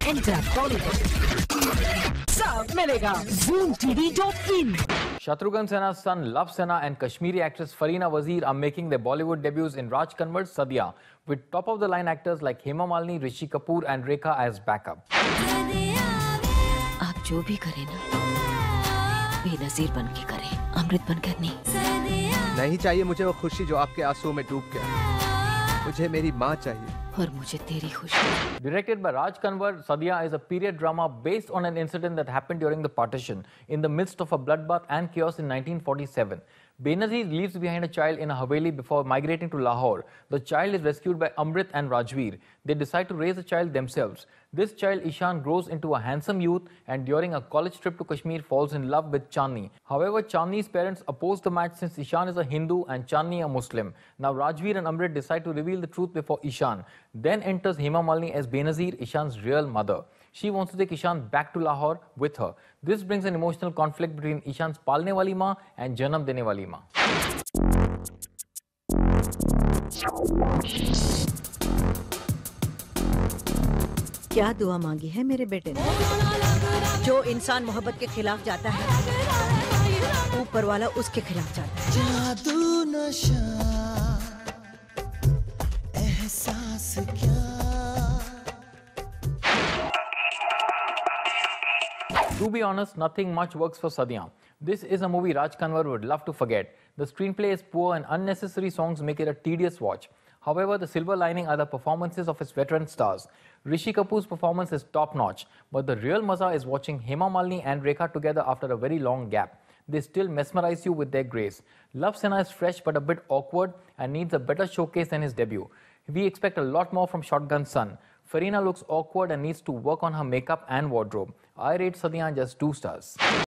Enter Bollywood. Sub मिलेगा ZoomTV.in. Shatrughan Sinha's son Love Sinha and Kashmiri actress Farina Wazir are making their Bollywood debuts in Raj Kanwar's Sadiyan, with top-of-the-line actors like Hema Malini, Rishi Kapoor and Rekha as backup. आप जो भी करें ना, बेनजीर बन के करें, अमृत बनकर नहीं। नहीं चाहिए मुझे वो खुशी जो आपके आंसुओं में डूब गया। मुझे मेरी माँ चाहिए। और मुझे तेरी खुशी। Directed by Raj Kanwar, Sadiyan is a period drama based on an incident that happened during the partition in the midst of a bloodbath and chaos in 1947. Benazir leaves behind a child in a Haveli before migrating to Lahore. The child is rescued by Amrit and Rajveer. They decide to raise the child themselves. This child, Ishan, grows into a handsome youth and during a college trip to Kashmir falls in love with Chandni. However, Chandni's parents oppose the match since Ishan is a Hindu and Chandni a Muslim. Now Rajveer and Amrit decide to reveal the truth before Ishan. Then enters Hema Malini as Benazir, Ishan's real mother. She wants to take Ishan back to Lahore with her. This brings an emotional conflict between Ishan's palne wali maa and janam dene wali maa. क्या दुआ मांगी है मेरे बेटे ने? जो इंसान मोहब्बत के खिलाफ जाता है, ऊपर वाला उसके खिलाफ जाता है। जादू नशा एहसास क्या? To be honest, nothing much works for Sadiyan. This is a movie Raj Kanwar would love to forget. The screenplay is poor and unnecessary songs make it a tedious watch. However, the silver lining are the performances of its veteran stars. Rishi Kapoor's performance is top-notch, but the real maza is watching Hema Malini and Rekha together after a very long gap. They still mesmerize you with their grace. Love Sinha is fresh but a bit awkward and needs a better showcase than his debut. We expect a lot more from Shotgun's son. Farina looks awkward and needs to work on her makeup and wardrobe. I rate Sadiyan just 2 stars.